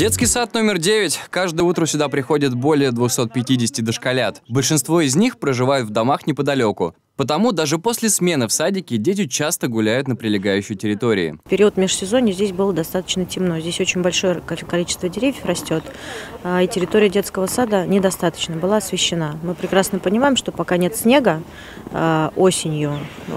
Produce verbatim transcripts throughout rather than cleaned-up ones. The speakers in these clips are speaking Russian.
Детский сад номер девять. Каждое утро сюда приходит более двухсот пятидесяти дошколят. Большинство из них проживают в домах неподалеку. Потому даже после смены в садике дети часто гуляют на прилегающей территории. В период межсезонья здесь было достаточно темно. Здесь очень большое количество деревьев растет, и территория детского сада недостаточно была освещена. Мы прекрасно понимаем, что пока нет снега, осенью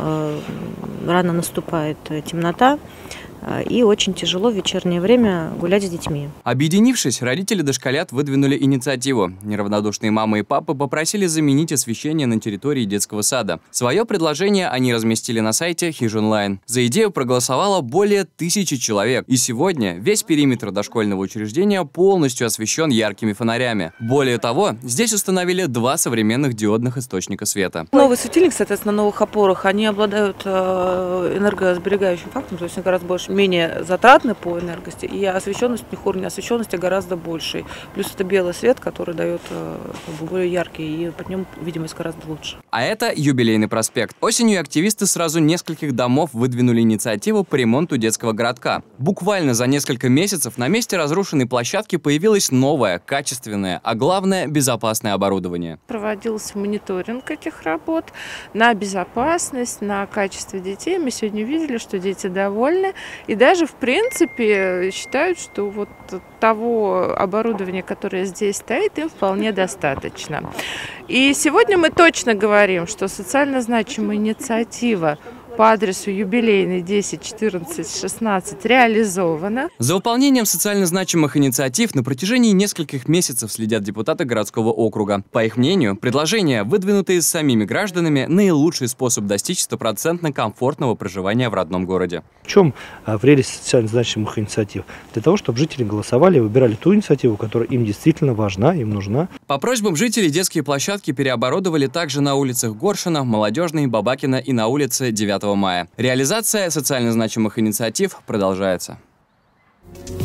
рано наступает темнота, и очень тяжело в вечернее время гулять с детьми. Объединившись, родители дошколят выдвинули инициативу. Неравнодушные мамы и папы попросили заменить освещение на территории детского сада. Свое предложение они разместили на сайте Хижонлайн. За идею проголосовало более тысячи человек. И сегодня весь периметр дошкольного учреждения полностью освещен яркими фонарями. Более того, здесь установили два современных диодных источника света. Новый светильник, соответственно, на новых опорах, они обладают энергосберегающим фактором, то есть гораздо больше менее затратны по энергости, и освещенность у них, уровень освещенности гораздо больший. Плюс это белый свет, который дает более яркий, и под нем видимость гораздо лучше. А это Юбилейный проспект. Осенью активисты сразу нескольких домов выдвинули инициативу по ремонту детского городка. Буквально за несколько месяцев на месте разрушенной площадки появилось новое, качественное, а главное, безопасное оборудование. Проводился мониторинг этих работ на безопасность, на качество детей. Мы сегодня видели, что дети довольны. И даже, в принципе, считают, что вот того оборудования, которое здесь стоит, им вполне достаточно. И сегодня мы точно говорим, что социально значимая инициатива по адресу Юбилейный десять четырнадцать шестнадцать реализована. За выполнением социально значимых инициатив на протяжении нескольких месяцев следят депутаты городского округа. По их мнению, предложения, выдвинутые самими гражданами, наилучший способ достичь стопроцентно комфортного проживания в родном городе. В чем прелесть социально значимых инициатив? Для того, чтобы жители голосовали и выбирали ту инициативу, которая им действительно важна, им нужна. По просьбам жителей детские площадки переоборудовали также на улицах Горшина, Молодежной, Бабакина и на улице девятого мая. Реализация социально значимых инициатив продолжается.